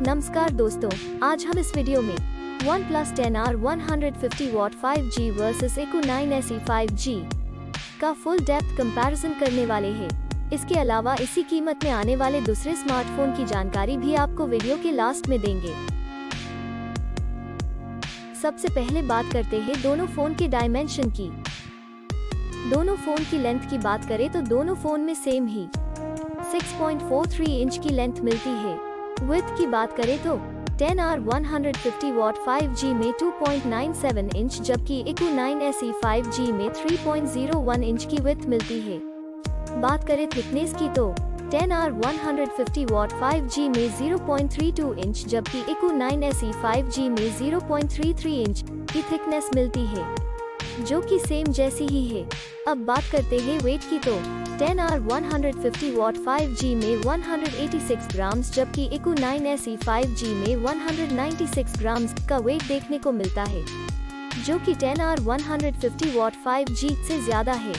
नमस्कार दोस्तों, आज हम इस वीडियो में OnePlus 10R 150W 5G versus Eco 9SE 5G का फुल डेप्थ कंपैरिजन करने वाले हैं। इसके अलावा इसी कीमत में आने वाले दूसरे स्मार्टफोन की जानकारी भी आपको वीडियो के लास्ट में देंगे। सबसे पहले बात करते हैं दोनों फोन के डायमेंशन की। दोनों फोन की लेंथ की बात करें तो दोनों फोन में सेम ही 6.43 इंच की लेंथ मिलती है। विड्थ की बात करें तो 10R 150W 5G में 2.97 इंच जबकि Eco 9SE 5G में 3.01 इंच की विड्थ मिलती है। बात करें थिकनेस की तो 10R 150W 5G में 0.32 इंच जबकि Eco 9SE 5G में 0.33 इंच की थिकनेस मिलती है, जो कि सेम जैसी ही है। अब बात करते हैं वेट की तो 10R 150W 5G में 186 ग्राम्स जबकि Eco 9SE 5G में 196 ग्राम्स का वेट देखने को मिलता है, जो कि 10R 150W 5G से ज्यादा है।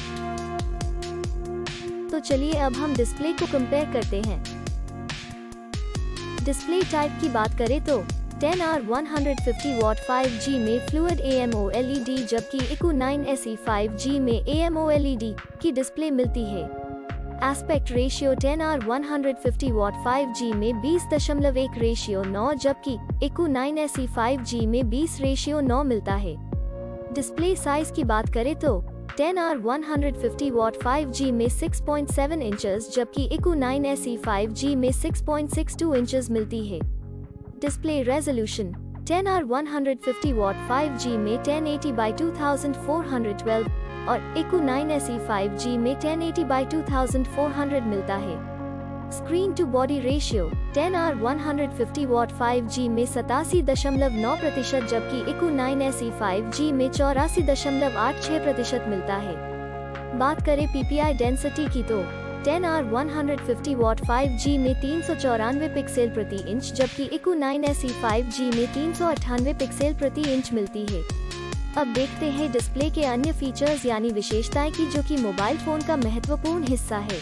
तो चलिए अब हम डिस्प्ले को कंपेयर करते हैं। डिस्प्ले टाइप की बात करें तो 10R 150W 5G में फ्लूइड AMOLED जबकि Eco 9SE 5G में AMOLED की डिस्प्ले मिलती है। Aspect ratio 10R 150W 5G में 20:1:9 जबकि Eco 9SE 5G में 20:9 मिलता है। डिस्प्ले साइज की बात करें तो 10R 150W 5G में 6.7 इंचेस जबकि Eco 9SE 5G में 6.62 इंचेस मिलती है। Display resolution 10R 150W 5G में 1080x2412 और Eco 9SE 5G में 1080x2400 मिलता है। Screen to body ratio 10R 150W 5G में 87.9% जबकि Eco 9SE 5G में 84.86% मिलता है। बात करें PPI डेंसिटी की तो 10R 150W 5G में 394 पिक्सल प्रति इंच जबकि Eco 9SE 5G में 398 पिक्सल प्रति इंच मिलती है। अब देखते हैं डिस्प्ले के अन्य फीचर्स यानी विशेषताएं की, जो कि मोबाइल फोन का महत्वपूर्ण हिस्सा है।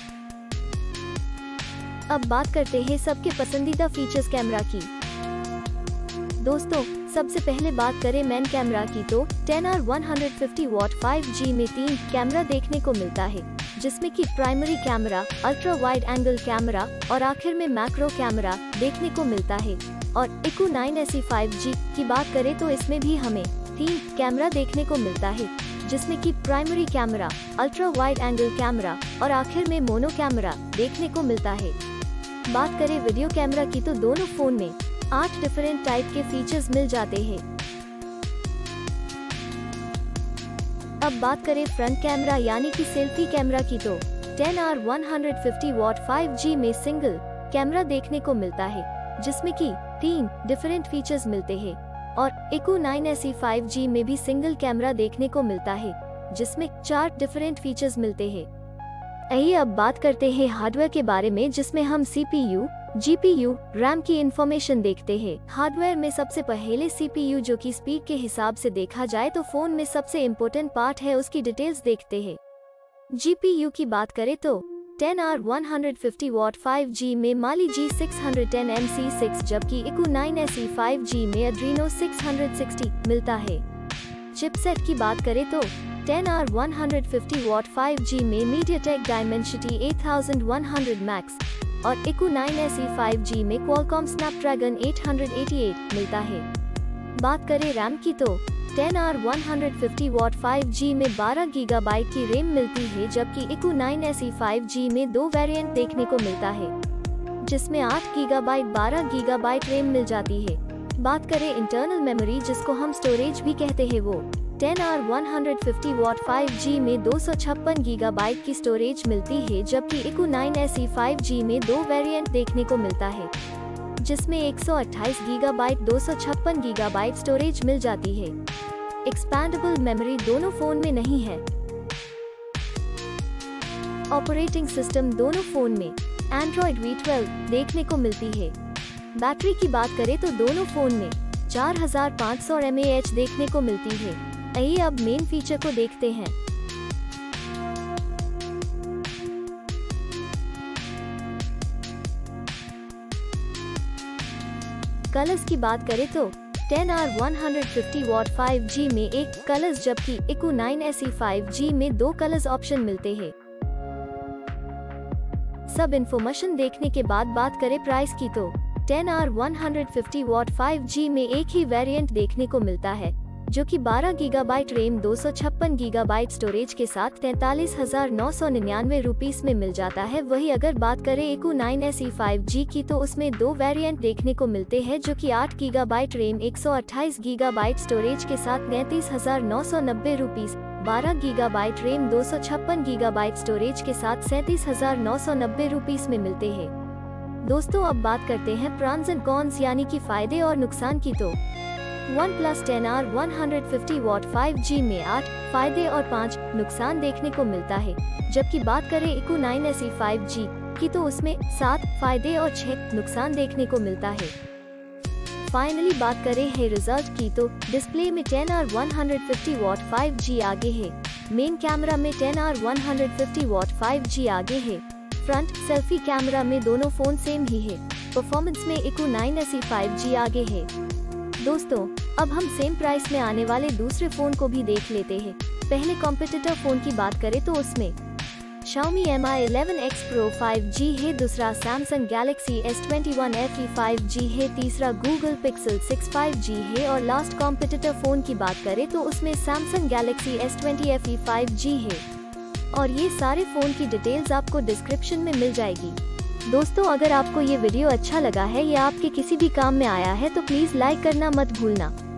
अब बात करते हैं सबके पसंदीदा फीचर्स कैमरा की। दोस्तों, सबसे पहले बात करें मेन कैमरा की तो 10R 150W 5G में 3 कैमरा देखने को मिलता है, जिसमें कि primary camera, ultra wide angle camera और आखिर में मैक्रो कैमरा देखने को मिलता है। और Eco 9SE 5G की बात करें तो इसमें भी हमें 3 कैमरा देखने को मिलता है, जिसमें कि primary camera, ultra wide angle camera और आखिर में मोनो कैमरा देखने को मिलता है। बात करें वीडियो कैमरा की तो दोनों फोन में 8 डिफरेंट टाइप के फीचर्स मिल जाते हैं। अब बात करें फ्रंट कैमरा यानी कि सेल्फी कैमरा की तो 10R 150W 5G में सिंगल कैमरा देखने को मिलता है, जिसमें कि 3 डिफरेंट फीचर्स मिलते हैं। और Eco 9SE 5G में भी सिंगल कैमरा देखने को मिलता है, जिसमें 4 डिफरेंट फीचर्स मिलते हैं। आइए अब बात करते हैं हार्डवेयर के बारे में, जिसमें हम CPU, GPU, RAM की इंफॉर्मेशन देखते हैं। हार्डवेयर में सबसे पहले CPU, जो कि स्पीड के हिसाब से देखा जाए तो फोन में सबसे इम्पोर्टेंट पार्ट है, उसकी डिटेल्स देखते हैं। GPU की बात करें तो 10R 150W 5G में Mali G610MC6 जबकि Eco 9SE 5G में Adreno 660 मिलता है। चिपसेट की बात करें तो 10R 150W 5G में MediaTek Dimensity 8100 Max और Eco 9SE 5G में Qualcomm Snapdragon 888 मिलता है। बात करें रैम की तो 10R 150W 5G में 12 GB की रैम मिलती है जबकि Eco 9SE 5G में 2 वेरिएंट देखने को मिलता है, जिसमें 8 GB 12 GB रैम मिल जाती है। बात करें इंटरनल मेमोरी, जिसको हम स्टोरेज भी कहते हैं, वो 10R 150W 5G में 256 GB की स्टोरेज मिलती है जबकि Eco 9SE 5G में 2 वेरिएंट देखने को मिलता है, जिसमें 128 GB 256 GB स्टोरेज मिल जाती है। एक्सपैंडेबल मेमोरी दोनों फोन में नहीं है। ऑपरेटिंग सिस्टम दोनों फोन में Android V12 देखने को मिलती है। बैटरी की बात करें तो दोनों फोन में 4500 mAh देखने को मिलती है। आइए अब मेन फीचर को देखते हैं। कलर्स की बात करें तो 10R 150 वॉट 5G में एक कलर्स, जबकि Eco 9SE 5G में 2 कलर्स ऑप्शन मिलते हैं। सब इन्फॉर्मेशन देखने के बाद बात करें प्राइस की तो 10R 150 वॉट 5G में एक ही वेरिएंट देखने को मिलता है, जो कि 12 गीगाबाइट रैम 256 गीगाबाइट स्टोरेज के साथ 43,999 रुपीस में मिल जाता है। वही अगर बात करें Eco 9SE 5G की तो उसमें 2 वेरिएंट देखने को मिलते हैं, जो कि 8 गीगाबाइट रैम 128 गीगाबाइट स्टोरेज के साथ 33,990 rupees, 12 gigabyte RAM 256 gigabyte storage के साथ 37,990 रुपीस में मिलते हैं। दोस्तों अब बात करते हैं प्रॉन्स एंड कॉन्स यानी कि फायदे और नुकसान की तो OnePlus 10R 150 वॉट 5G में 8 फायदे और 5 नुकसान देखने को मिलता है, जबकि बात करें Eco 9SE 5G की तो उसमें 7 फायदे और 6 नुकसान देखने को मिलता है। फाइनली बात करें है रिजल्ट की तो डिस्प्ले में 10R 150 वॉट 5G आगे है, मेन कैमरा में 10R 150 वॉट 5G आगे है, फ्रंट सेल्फी कैमरा में दोनों फोन सेम ही है, परफॉर्मेंस में Eco 9SE 5G आगे है। दोस्तों अब हम सेम प्राइस में आने वाले दूसरे फोन को भी देख लेते हैं। पहले कॉम्पिटिटर फोन की बात करें तो उसमें Xiaomi Mi 11X Pro 5G है, दूसरा Samsung Galaxy S21 FE 5G है, तीसरा Google Pixel 6 5G है और लास्ट कॉम्पिटिटर फोन की बात करें तो उसमें Samsung Galaxy S20 FE 5G है। और ये सारे फोन की डिटेल्स आपको डिस्क्रिप्शन में मिल जाएगी। दोस्तों अगर आपको ये वीडियो अच्छा लगा है या आपके किसी भी काम में आया है तो प्लीज लाइक करना मत भूलना।